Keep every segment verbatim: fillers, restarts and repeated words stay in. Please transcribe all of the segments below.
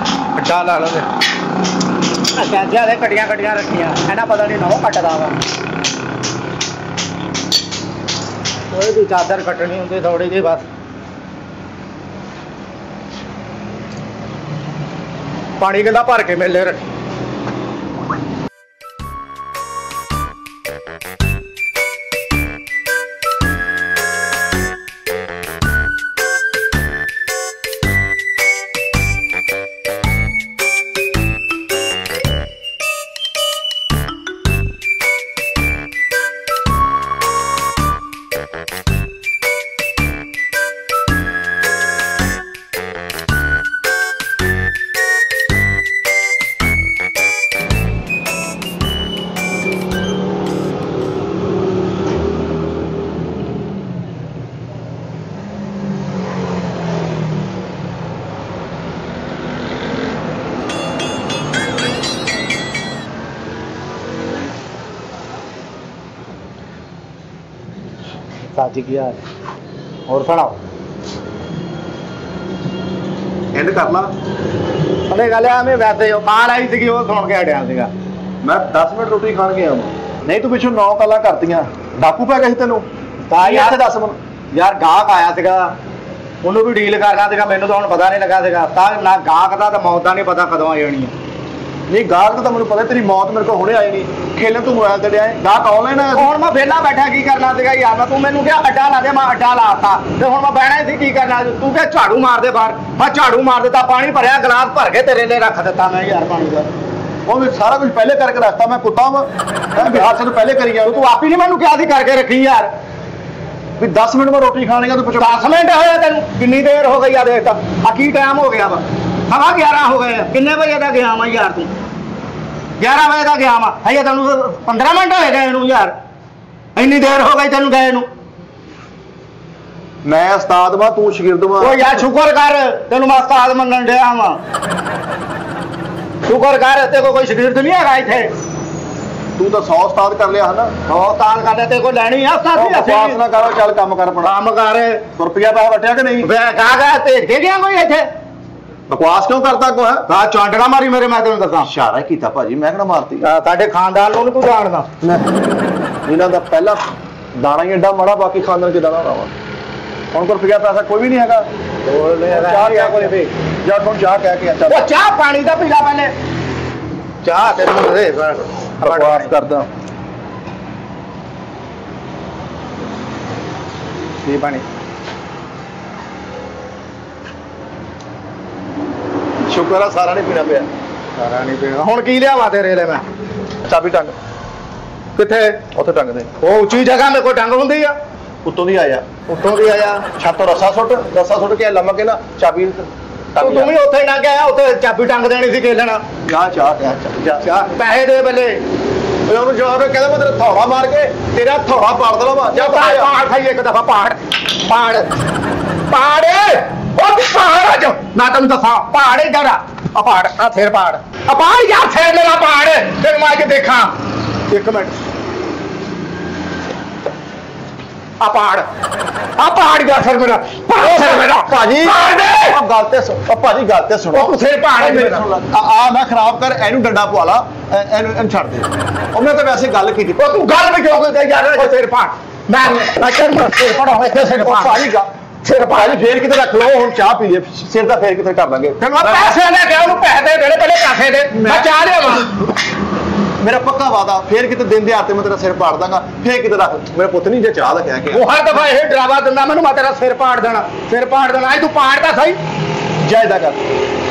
अच्छा ला लो कैंसिया दे कटियां कटियां रखियां है ना पता नहीं नौ कटदा वा कोई भी चादर कटनी होंगी थोड़ी जी बस पानी कहता भर के मेले रखी साजी की यार और सुनाओ एंड कर ला अरे गल मैं वैसे काल आई सी वो सुन के हटिया सीगा मैं दस मिनट रोटी खान गया नहीं तू पिछों नौ गल्लां करतियां डाकू पै गए तेनों यार दस मन यार गाहक आया सीगा ਉਹਨੂੰ भी डील करना सीगा मैनूं तो हुण पता नहीं लगा सीगा तां ना गाहक दा ते मौत दा नहीं पता कदों आ जानी है नहीं गाहक तो मैं पता तेरी मौत मेरे को हुणे आई नहीं खेलन तू मोबाइल ते लिया गाहक ऑनलाइन है हुण मैं वेला बैठा की करना सीगा यार मैं तू मैनूं क्या अड्डा ला दे मैं अड्डा लाता ते हुण मैं बहना सी की करना तू क्या झाड़ू मार दे बाहर मैं झाड़ू मार दिता पानी भरिया गिलास भर के तेरे लिए रख दिता मैं यार पानी का वो भी सारा कुछ पहले करके रखता मैं कुत्ता वा मैं बिहार से पहले करी गया तू आप ही नहीं मैनूं क्या सी करके रखी यार भी दस मिनट में रोटी खाने का तो दस मिनट होया तेनूं कितनी देर हो गई आ देख आ की टाइम हो गया वा सवा ग्यारह हो गए किन्ने बजे दा गया मैं यार तू ग्यारह बजे का गया वा है तेन पंद्रह मिनट हो गए यार इन्नी देर हो गई तेन गए मैं उस्ताद वा तू शागिर्द वा यार शुक्र कर तेन मैं उस्ताद मनन डया वा शुक्र कर ते को कोई शागिर्द नहीं है इत्थे तू तो सौ उस्ताद कर लिया है ना सौ उस्ताद कर लिया ते को लैनी है उस्ताद दी बकवास ना करो चल काम कर अपना काम कर रुपया पैसा वटिया कि नहीं वे गा गा ते दे गया कोई इत्थे बकवास क्यों करता को है हां चांटना मारी मेरे मैं तेन दसा इशारा कीता भाजी मैं कहना मारती साडे खानदान ਨੂੰ ਤੂੰ ਜਾਣਦਾ ਇਹਨਾਂ ਦਾ ਪਹਿਲਾ ਦਾਣਾ ਹੀ ਐਡਾ ਮਾੜਾ ਬਾਕੀ ਖਾਨਦਾਨ ਕੇ ਦਾਣਾ ਹੋਣਾ ਹੁਣ ਕੋਲ ਰੁਪਿਆ ਪੈਸਾ ਕੋਈ ਵੀ ਨਹੀਂ ਹੈਗਾ ਬੋਲ ਲੈ ਚਾਹ ਕਿਆ ਕੋਲੇ ਵੀ ਜਾ ਹੁਣ ਚਾਹ ਕਹਿ ਕੇ ਚੱਲ ਉਹ ਚਾਹ ਪਾਣੀ ਦਾ ਪੀਲਾ ਪਹਿਲੇ ਚਾਹ ਤੈਨੂੰ ਦੇ ਬਕਵਾਸ ਕਰਦਾ ਕੀ ਪਾਣੀ शुक्र है सारा नहीं पीना पिया सारा नहीं पीना हुण की लियावा तेरे लिए मैं चाबी टंग किथे उत्थे टंग दे वो उच्ची जगह में कोई टंग हुंदी आ उत्तों दी आया उत्तों दी आया छत तो रस्सा सुट रस्सा सुट के लमक के ना चाबी तू तू भी उत्थे टंग आया उत्थे चाबी टंग देनी सी केलन जा चाह जा चाह पैसे दे बल्ले ਉਹਨੂੰ ਜਵਾਬ ਕਹਿੰਦਾ ਮੈਂ ਤੇਰਾ ਥੌੜਾ ਮਾਰ ਕੇ ਤੇਰਾ ਥੌੜਾ ਪਾੜ ਦੇਣਾ ਵਾ ਜਾ ਪਾੜ ਖਾਈ ਇੱਕ ਦਫਾ ਪਾੜ ਪਾੜ ਪਾੜ ਉਹ ਪਹਾੜ ਜੋ ਮੈਂ ਤੈਨੂੰ ਦੱਸਾਂ ਪਹਾੜ ਹੀ ਜਰਾ ਆ ਪਹਾੜ ਆ ਫੇਰ ਪਹਾੜ ਆ ਪਹਾੜ ਯਾਰ ਫੇਰ ਮੇਰਾ ਪਹਾੜ ਤੈਨੂੰ ਮੈਂ ਅੱਜ ਦੇਖਾਂ ਇੱਕ ਮਿੰਟ ਆ ਪਹਾੜ ਆ ਪਹਾੜ ਦਾ ਫੇਰ ਮੇਰਾ ਪਹਾੜ ਫੇਰ ਮੇਰਾ ਭਾਜੀ ਆ ਗੱਲ ਤੇ ਸੁਣ ਭਾਜੀ ਗੱਲ ਤੇ ਸੁਣੋ ਉਹ ਫੇਰ ਪਹਾੜ ਮੇਰਾ ਆ ਮੈਂ ਖਰਾਬ ਕਰ ਇਹਨੂੰ ਡੰਡਾ ਪਵਾ ਲਾ ਇਹਨੂੰ ਇਹਨੂੰ ਛੱਡ ਦੇ ਉਹ ਮੈਂ ਤਾਂ ਵੈਸੇ ਗੱਲ ਕੀਤੀ ਉਹ ਤੂੰ ਗੱਲ ਵੀ ਕਿਉਂ ਕਰਦਾ ਯਾਰ ਫੇਰ ਪਹਾੜ ਮੈਂ ਅਚਰ ਮੈਂ ਫੇਰ ਪੜਾ ਇੱਥੇ ਸਿਰ ਪਹਾੜ ਭਾਜੀ ਸਿਰ ਭਾਜੀ ਫੇਰ ਕਿਤੇ ਰੱਖ ਲਓ ਹੁਣ ਚਾਹ ਪੀ ਲੈ ਸਿਰ ਦਾ ਫੇਰ ਕਿਤੇ ਕਰ ਲਾਂਗੇ ਫਿਰ ਮੈਂ ਪੈਸੇ ਲੈ ਕੇ ਉਹਨੂੰ ਪੈਸੇ ਦੇ ਦੇਣੇ ਪਹਿਲੇ ਪੈਸੇ ਦੇ ਮੈਂ ਚਾਹ ਲਿਆਵਾਂ मेरा पक्का वादा फिर किते दिन दे आते मैं तेरा सिर पाड़ दांगा फिर किते रख मेरा पुत नहीं जे चाह दा कह के वो हर दफा ये डरावा दिंदा मैनू मैं तेरा सिर पाड़ देना सिर पाड़ देना आज तू पाड़दा सही जायदा कर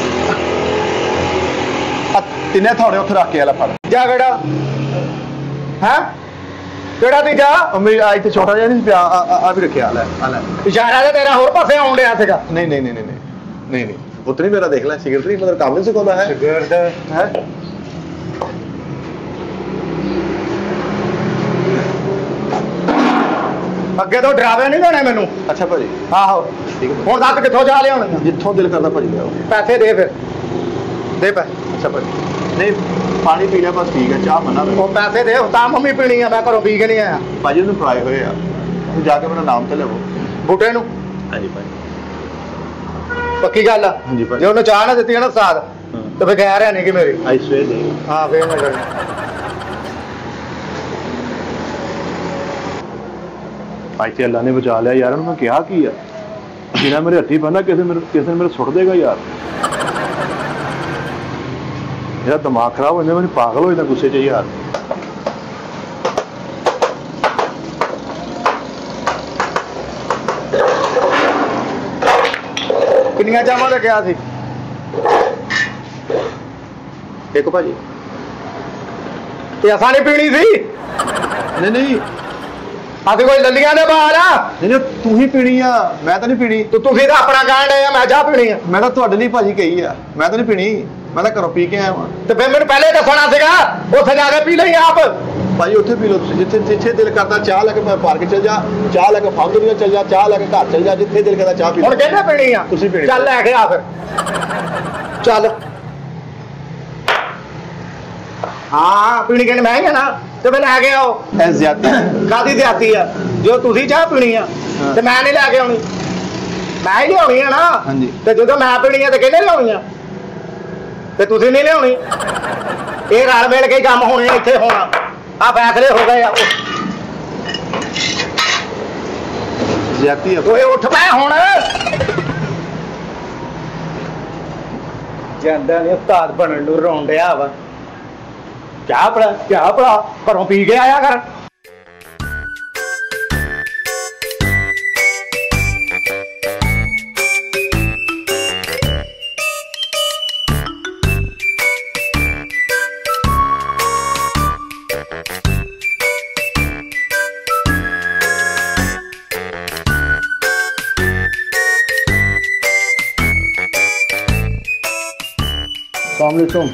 तिने थोड़े उथे रख के आला फड़ जा केड़ा हैं केड़ा ती जा मेरी आज ते छोटा जिहा नहीं पिया आ भी रखे आला आला इशारा ते तेरा होर पासे आउण दिया सीगा नहीं नहीं नहीं नहीं नहीं नहीं पुत नहीं मेरा देख ले सिगरेट नहीं मतलब काम नहीं सिखांदा है सिगरेट है ਅੱਗੇ ਤੋਂ ਡਰਾਵੇ ਨਹੀਂ ਦੇਣੇ ਮੈਨੂੰ ਅੱਛਾ ਭਾਜੀ ਆਹੋ ਠੀਕ ਹੈ ਹੁਣ ਦੱਸ ਕਿੱਥੋਂ ਜਾ ਲਿਆਉਣੇ ਜਿੱਥੋਂ ਦਿਲ ਕਰਦਾ ਭਾਜੀ ਲਿਆਓ ਪੈਸੇ ਦੇ ਫਿਰ ਦੇ ਪੈ ਅੱਛਾ ਭਾਜੀ ਨਹੀਂ ਪਾਣੀ ਪੀ ਲਿਆ ਬਸ ਠੀਕ ਹੈ ਚਾਹ ਮਨਾ ਉਹ ਪੈਸੇ ਦੇ ਤਾਂ ਮੰਮੀ ਪੀਣੀ ਆ ਮੈਂ ਘਰੋਂ ਪੀ ਕੇ ਨਹੀਂ ਆਇਆ ਭਾਜੀ ਨੂੰ ਫਰਾਏ ਹੋਏ ਆ ਤੂੰ ਜਾ ਕੇ ਮੇਰਾ ਨਾਮ ਤੇ ਲਿਆਓ ਬੂਟੇ ਨੂੰ ਹਾਂਜੀ ਭਾਜੀ ਪੱਕੀ ਗੱਲ ਆ ਹਾਂਜੀ ਭਾਜੀ ਜੇ ਉਹਨੇ ਚਾਹ ਨਾ ਦਿੱਤੀ ਨਾ ਸਾਥ तो फिर कह रहा नहीं कि मेरी आई स्वेयर नहीं। हाँ फिर मैं करनी ਅੱਜ ਤੇ ਅੱਲਾ ਨੇ ਬਚਾ ਲਿਆ ਯਾਰ, ਉਹਨੂੰ ਮੈਂ ਕਿਹਾ ਕੀ ਆ ਜਿਨਾ ਮੇਰੇ ਹੱਥੀ ਬੰਨਾ ਕਿਸੇ ਮੇਰੇ ਕਿਸੇ ਨੇ ਮੇਰੇ ਸੁੱਟ ਦੇਗਾ ਯਾਰ। ਮੇਰਾ ਦਿਮਾਗ ਖਰਾਬ ਹੋ ਜਾਂਦਾ, ਮੈਨੂੰ ਪਾਗਲ ਹੋ ਜਾਂਦਾ ਗੁੱਸੇ 'ਚ ਯਾਰ। ਕਿੰਨੀਆਂ ਚਾਵਾਂ ਦਾ ਕਿਹਾ ਸੀ? ਦੇਖੋ ਭਾਜੀ ਤੇ ਅਸਾਂ ਨਹੀਂ ਪੀਣੀ ਸੀ। ਨਹੀਂ ਨਹੀਂ ਆਦੇ ਕੋਈ ਲੱਲੀਆਂ ਦੇ ਬਾਹਰ ਆ ਨਹੀਂ ਤੂੰ ਹੀ ਪੀਣੀ ਆ, ਮੈਂ ਤਾਂ ਨਹੀਂ ਪੀਣੀ। ਤੂੰ ਤੁਸੀਂ ਤਾਂ ਆਪਣਾ ਕਹਿਣ ਡਏ ਆ ਮੈਂ ਚਾਹ ਪੀਣੀ ਆ। ਮੈਂ ਤਾਂ ਤੁਹਾਡੇ ਲਈ ਭਾਜੀ ਕਹੀ ਆ, ਮੈਂ ਤਾਂ ਨਹੀਂ ਪੀਣੀ, ਮੈਂ ਤਾਂ ਘਰੋਂ ਪੀ ਕੇ ਆਇਆ ਵਾਂ। ਤੇ ਫਿਰ ਮੈਨੂੰ ਪਹਿਲੇ ਦੱਸਣਾ ਸੀਗਾ, ਉੱਥੇ ਜਾ ਕੇ ਪੀ ਲਈ ਆਪ। ਭਾਜੀ ਉੱਥੇ ਪੀ ਲਓ ਤੁਸੀਂ, ਜਿੱਥੇ ਜਿੱਥੇ ਦਿਲ ਕਰਦਾ ਚਾਹ ਲੈ ਕੇ ਮੈਂ ਪਾਰਕ ਚਲ ਜਾ, ਚਾਹ ਲੈ ਕੇ ਫਾਂਦੂਰੀਆਂ ਚਲ ਜਾ, ਚਾਹ ਲੈ ਕੇ ਘਰ ਚਲ ਜਾ, ਜਿੱਥੇ ਦਿਲ ਕਰਦਾ ਚਾਹ ਪੀ ਹੁਣ ਕਹਿੰਦੇ ਪੀਣੀ ਆ ਤੁਸੀਂ ਪੀਣੀ। ਚੱਲ ਲੈ ਕੇ ਆ ਫਿਰ ਚੱਲ। ਹਾਂ ਪੀਣੀ ਕਹਿੰਦੇ ਮੈਂ ਹੀ ਆ ਨਾ, ਤੇ ਮੈਂ ਲੈ ਕੇ ਆਓ। ਐ ਜ਼ਿਆਦਤੀ ਕਾਹਦੀ ਜ਼ਿਆਦਤੀ ਆ? ਜੋ ਤੁਸੀਂ ਚਾਹ ਪੀਣੀ ਆ ਤੇ ਮੈਂ ਨਹੀਂ ਲੈ ਕੇ ਆਉਣੀ, ਮੈਂ ਹੀ ਲਿਆਉਣੀ ਆ ਨਾ। ਹਾਂਜੀ। ਤੇ ਜਦੋਂ ਮੈਂ ਪੀਣੀ ਆ ਤੇ ਕਿਹਨੇ ਲਿਆਉਣੀ ਆ? ਤੇ ਤੁਸੀਂ ਨਹੀਂ ਲਿਆਉਣੀ। ਇਹ ਰਲ ਮਿਲ ਕੇ ਕੰਮ ਹੋਣੇ ਇੱਥੇ ਹੋਣਾ, ਆ ਫੈਸਲੇ ਹੋ ਗਏ ਆ। ਜ਼ਿਆਦਤੀ ਆ। ਓਏ ਉੱਠ ਪੈ ਹੁਣ, ਜਾਂਦਾ ਨਹੀਂ ਉਸਤਾਦ ਬਣਨ ਨੂੰ ਰੋਣ ਡਿਆ ਵਾ। ਚਾਹ ਪੜਾ ਚਾਹ ਪੜਾ ਘਰੋਂ ਪੀ ਕੇ ਆਇਆ ਕਰ। अस्सलामुअलैकुम।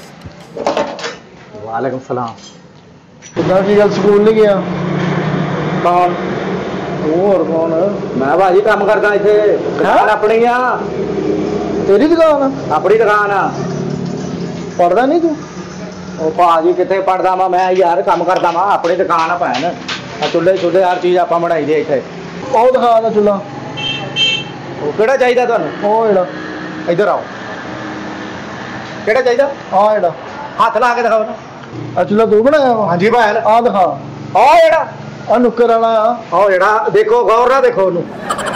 वालेकुम सलाम। कितना की गल स्कूल नहीं गया? कौन? तू और कौन? मैं भाजी काम करदा इथे, दुकान अपनी आ। तेरी दुकान? अपनी दुकान आ। पढ़दा नहीं तू? ओ भाजी किथे पढ़दा वा मैं यार, काम करदा वा, अपनी दुकान आ भैन। आ चुल्हे चुल्हे हर चीज आपां बनाई दे इथे। ਉਹ ਦਿਖਾ ਦਾ ਚੁੱਲਾ। ਉਹ ਕਿਹੜਾ ਚਾਹੀਦਾ ਤੁਹਾਨੂੰ? ਉਹ ਜਿਹੜਾ ਇੱਧਰ ਆਓ। ਕਿਹੜਾ ਚਾਹੀਦਾ? ਆ ਜਿਹੜਾ ਹੱਥ ਲਾ ਕੇ ਦਿਖਾਓ ਨਾ। ਆ ਚੁੱਲਾ ਤੂੰ ਬਣਾਇਆ ਵਾ? ਹਾਂਜੀ ਭੈਣ। ਆ ਦਿਖਾ। ਆ ਜਿਹੜਾ ਆ ਨੁੱਕਰ ਵਾਲਾ ਆ। ਉਹ ਜਿਹੜਾ ਦੇਖੋ, ਗੌਰ ਨਾਲ ਦੇਖੋ ਉਹਨੂੰ।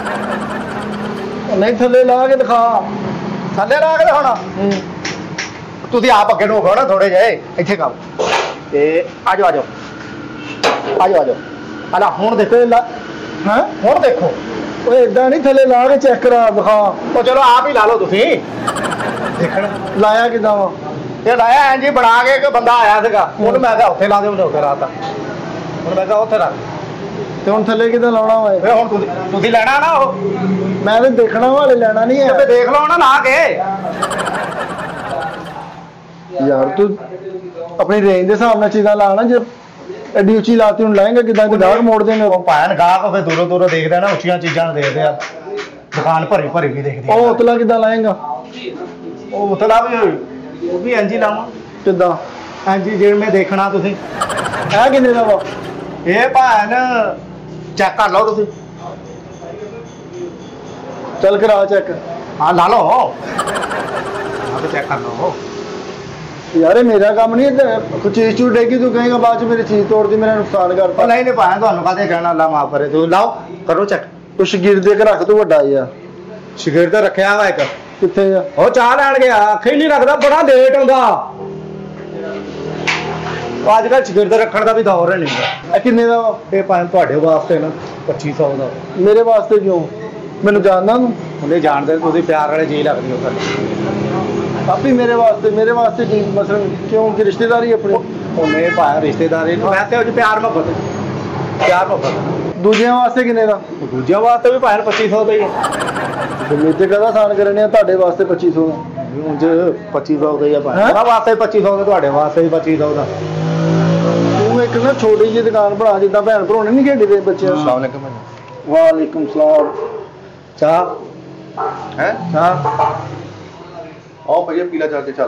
ਨਹੀਂ ਥੱਲੇ ਲਾ ਕੇ ਦਿਖਾ। ਥੱਲੇ ਲਾ ਕੇ ਦਿਖਾਉਣਾ? ਹੂੰ। ਤੁਸੀਂ ਆਪ ਅੱਗੇ ਨੂੰ ਹੋ ਨਾ ਥੋੜੇ ਜਿਹੇ, ਇੱਥੇ ਕੰਮ ਤੇ ਆ ਜਾਓ ਆ ਜਾਓ ਆ ਜਾਓ ਆ ਜਾਓ। ਆਲਾ ਹੁਣ ਦੇਖੋ। ਹਾਂ ਹੁਣ ਦੇਖੋ। ਓਏ ਇਦਾਂ ਨਹੀਂ, ਥੱਲੇ ਲਾ ਕੇ ਚੈੱਕ ਕਰਾ ਦਿਖਾ। ਉਹ ਚਲੋ ਆਪ ਹੀ ਲਾ ਲਓ ਤੁਸੀਂ। ਦੇਖਣ ਲਾਇਆ ਕਿਦਾਂ ਵਾ? ਇਹ ਲਾਇਆ ਐਂ ਜੀ ਬਣਾ ਕੇ, ਇੱਕ ਬੰਦਾ ਆਇਆ ਸੀਗਾ, ਉਹਨੂੰ ਮੈਂ ਕਿਹਾ ਉੱਥੇ ਲਾ ਦੇ, ਉਹਨੇ ਉੱਥੇ ਲਾਤਾ। ਹੁਣ ਮੈਂ ਕਿਹਾ ਉੱਥੇ ਲਾ। ਤੇ ਹੁਣ ਥੱਲੇ ਕਿਦਾਂ ਲਾਉਣਾ ਵਾ? ਵੇ ਹੁਣ ਤੁਸੀਂ ਤੁਸੀਂ ਲੈਣਾ ਨਾ ਉਹ? ਮੈਂ ਤਾਂ ਦੇਖਣਾ ਵਾਲੇ ਲੈਣਾ ਨਹੀਂ ਤੇ ਹੈ। ਦੇਖ ਲਓ ਨਾ ਲਾ ਕੇ। ਯਾਰ ਤੂੰ ਆਪਣੀ ਰੇਂਜ ਦੇ ਹਿਸਾਬ ਨਾਲ ਚੀਜ਼ਾਂ ਲਾਣਾ। ਜੇ ਐਡੀ ਉੱਚੀ ਲਾਤੀ ਹੁਣ ਲਾਏਗਾ ਕਿਦਾਂ? ਤੇ ਗਾਹਕ ਮੋੜ ਦੇਂਗੇ। ਉਹ ਭਾਣ ਗਾਹਕ ਫਿਰ ਦੂਰੋਂ ਦੂਰੋਂ ਦੇਖਦਾ ਨਾ, ਉੱਚੀਆਂ ਚੀਜ਼ਾਂ ਨੂੰ ਦੇਖਦੇ ਆ। ਦੁਕਾਨ ਭਰੀ ਭਰੀ ਵੀ ਦੇਖਦੀ ਆ। ਉਹ ਉਤਲਾ ਕਿਦਾਂ ਲਾਏਗਾ? ਉਹ ਉਤਲਾ ਵੀ ਉਹ ਵੀ ਇੰਜ ਹੀ ਲਾਵਾਂ। ਕਿਦਾਂ? ਇੰਜ ਹੀ ਜਿਵੇਂ ਦੇਖਣਾ ਤੁਸੀਂ। ਇਹ ਕਿੰਨੇ ਦਾ ਵਾ? ਇਹ ਭਾਣ ਚੈੱਕ ਕਰ ਲਓ ਤੁਸੀਂ। ਚੱਲ ਕਰਾ ਚੈੱਕ। ਹਾਂ ਲਾ ਲਓ, ਆਪ ਚੈੱਕ ਕਰ ਲਓ। ਯਾਰ ਇਹ ਮੇਰਾ ਕੰਮ ਨਹੀਂ। ਕੋਈ ਚੀਜ਼ ਚੂ ਡੇਗੀ ਤੂੰ ਕਹੇਗਾ ਬਾਅਦ ਚ ਮੇਰੀ ਚੀਜ਼ ਤੋੜਦੀ, ਮੇਰਾ ਨੁਕਸਾਨ ਕਰਤਾ। ਨਹੀਂ ਨਹੀਂ ਭਾਣ, ਤੁਹਾਨੂੰ ਕਾਹਦੇ ਕਹਿਣਾ, ਅੱਲਾ ਮਾਫ ਕਰੇ। ਤੁਸੀਂ ਲਾਓ, ਕਰੋ ਚੈੱਕ। ਤੂੰ ਸ਼ਗੀਰਦ ਦੇ ਕੇ ਰੱਖ, ਤੂੰ ਵੱਡਾ ਯਾਰ। ਸ਼ਗਿਰਦ ਰੱਖਿਆ ਵਾ ਇੱਕ। ਕਿੱਥੇ ਆ? ਉਹ ਚਾਹ ਲੈਣ ਗਿਆ, ਅੱਖੇ ਨਹੀਂ ਰੱਖਦਾ, ਬੜਾ ਲੇਟ ਆਉਂਦਾ। ਅੱਜ ਕੱਲ੍ਹ ਸ਼ਗਿਰਦ ਰੱਖਣ ਦਾ ਵੀ ਦੌਰ ਨਹੀਂ ਹੁੰਦਾ। ਇਹ ਕਿੰਨੇ ਦਾ ਵਾ? ਇਹ ਭਾਵੇਂ ਤੁਹਾਡੇ ਵਾਸਤੇ ਨਾ ਪੱਚੀ ਸੌ ਦਾ। ਮੇਰੇ ਵਾਸਤੇ ਕਿਉਂ? ਮੈਨੂੰ ਜਾਣਦਾ ਤੂੰ? ਉਹਨੇ ਜਾਣਦੇ, ਤੁਸੀਂ ਪਿਆਰ ਵਾਲੇ ਜੀ ਲੱਗਦੀ ਹੋ ਫਿਰ। ਆਪੀ ਮੇਰੇ ਵਾਸਤੇ ਮੇਰੇ ਵਾਸਤੇ ਕੀ ਮਸਲਨ? ਕਿਉਂ ਕਿ ਰਿਸ਼ਤੇਦਾਰੀ ਆਪਣੀ? ਉਹਨੇ ਭਾਵੇਂ ਰਿਸ਼ਤੇਦਾਰੀ ਨੂੰ, ਮੈਂ ਤੇ ਉਹ 'ਚ ਪਿਆਰ ਮੁਹੱਬਤ, ਪਿਆਰ ਮੁਹੱਬਤ। ਦੂਜਿਆਂ ਵਾਸਤੇ ਕਿੰਨੇ ਦਾ? ਦੂਜਿਆਂ ਵਾਸਤੇ ਵੀ ਭਾਵੇਂ ਪੱਚੀ ਸੌ ਦਾ ਹੀ ਹੈ। ਮੇਰੇ ਤੇ ਕਹਦਾ ਆਸਾਨ ਕਰਨੇ ਆ, ਤੁਹਾਡੇ ਵਾਸਤੇ ਪੱਚੀ ਸੌ ਦਾ। ਉਂਝ ਪੱਚੀ ਸੌ ਦਾ ਹੀ ਆ ਭਾਵੇਂ। ਉਹਨਾਂ ਵਾਸਤੇ ਪੱਚੀ ਸੌ ਦਾ, ਤੁਹਾਡੇ ਵਾਸਤੇ ਵੀ ਪੱਚੀ ਸੌ ਦਾ। ਤੂੰ ਇੱਕ ਨਾ ਛੋਟੀ ਜਿਹੀ ਦੁਕਾਨ ਬਣਾ, ਜਿੱਦਾਂ ਭੈਣ ਭਰਾਉਣੇ ਨਹੀਂ ਖੇਡੀ ਦੇ ਬੱਚੇ। ਅਸਲਾਮੁਅਲੈਕੁਮ। ਵਾਲੇਕੁਮ ਸਲਾਮ। ਚਾਹ ਹੈ? ਚਾਹ ਆਓ ਭਈਆ ਪੀਲਾ ਚਾਹ ਕੇ ਚੱਲ।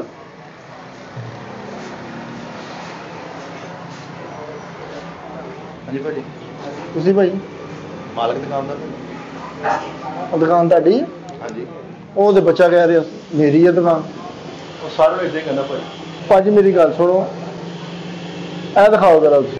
ਹਾਂਜੀ ਭਾਜੀ। ਤੁਸੀਂ ਭਾਈ ਮਾਲਕ ਦੁਕਾਨ ਦਾ? ਉਹ ਦੁਕਾਨ ਤੁਹਾਡੀ? ਹਾਂਜੀ। ਉਹ ਤੇ ਬੱਚਾ ਕਹਿ ਰਿਹਾ ਮੇਰੀ ਹੈ ਦੁਕਾਨ। ਉਹ ਸਾਰਿਆਂ ਨੂੰ ਇਦਾਂ ਹੀ ਕਹਿੰਦਾ ਭਾਜੀ। ਭਾਜੀ ਮੇਰੀ ਗੱਲ ਸੁਣੋ, ਇਹ ਦਿਖਾਓ ਜਰਾ ਤੁਸੀਂ।